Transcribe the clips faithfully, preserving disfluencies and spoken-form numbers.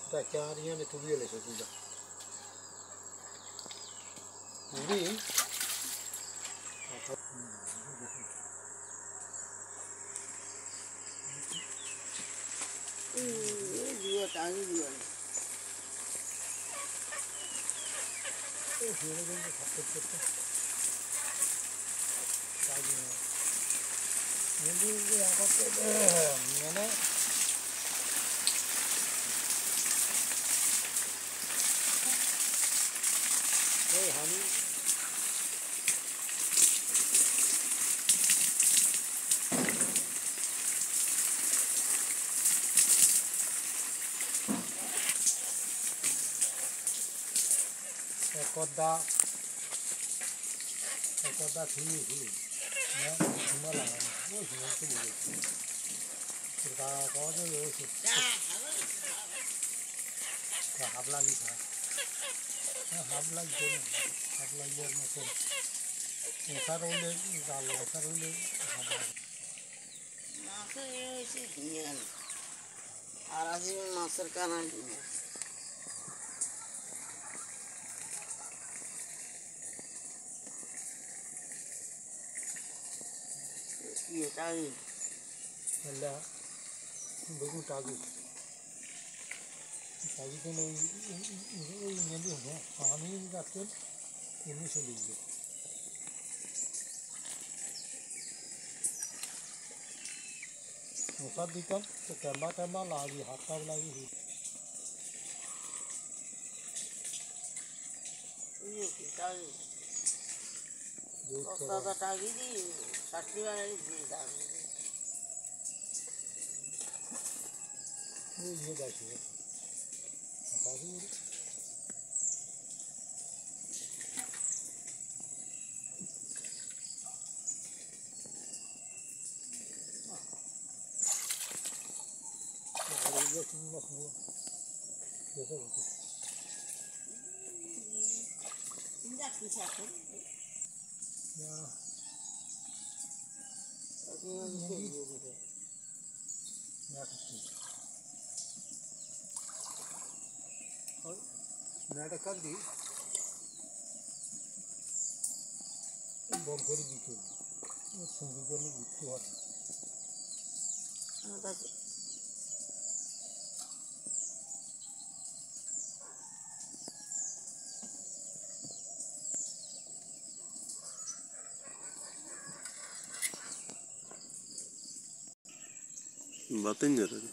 Tacciarinya le tubi le sesudah. Ini ini juga tangi juga. Eh, ini kan satu satu. Tangi. Ini dia apa tu? Mana? Oh, honey. Ekoda, ekoda sini sini, ya, semua lah, oh semua tu boleh. Kita kau tu yo sih. Kau hab lagi था, hab lagi tu, hab lagi और macam, ऐसा रोले, डालो, ऐसा रोले, hab lagi. Masa yo sih dia. Arasi master kanan dia. ये टागी अल्लाह बेगुन टागी टागी तो नहीं ये ये भी हो पानी का तेल इन्हीं से लीजिए उसका दिक्कत तो कैमरा कैमरा लागी हाथ का लागी ही ये टागी Kota tadi di sakti mana di dalam. Ini ini dah sih. Apa sih? Ada juga semua semua. Biasa betul. Tidak bisa pun. Ya. Aku ni ni. Ya betul. और नाटक कर दी बहुत बड़ी बीती है संगीत में बीती हुआ Ada बातें कर रहे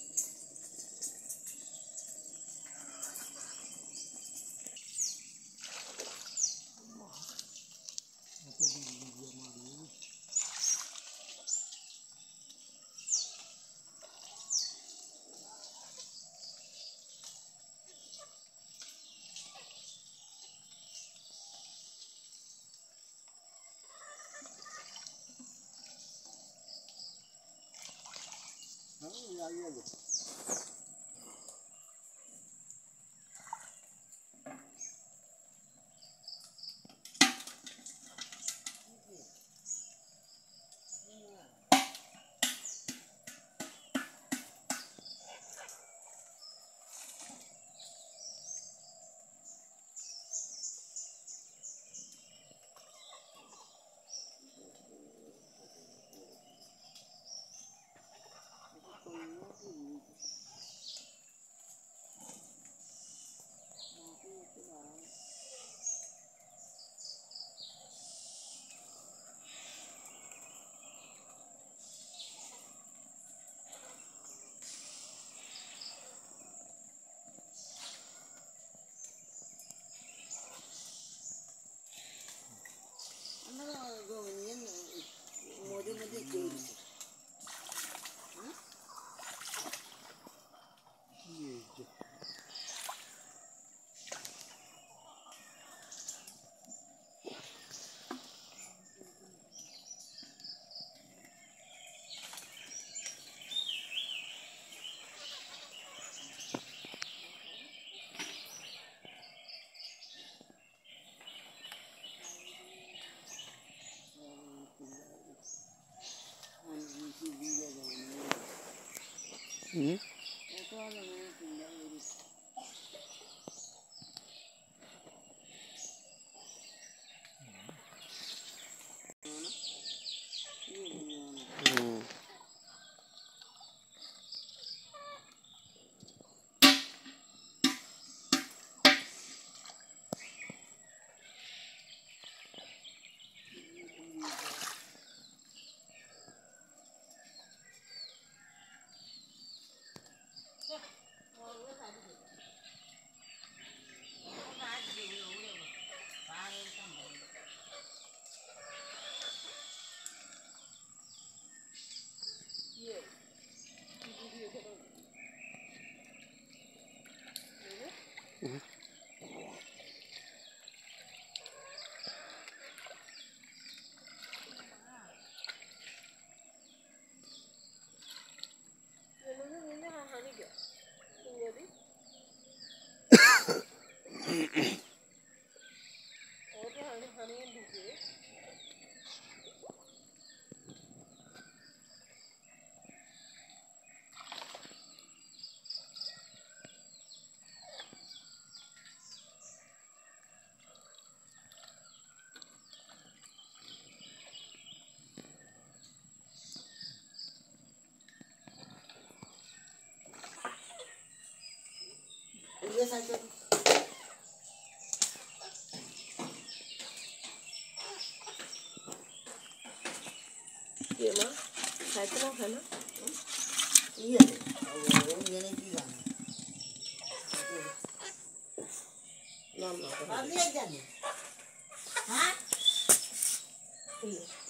ya ya ya Thank you. ये साइड ये माँ साइड ना खाना ये अब ये नहीं की जाने ना ना अब ले जाने हाँ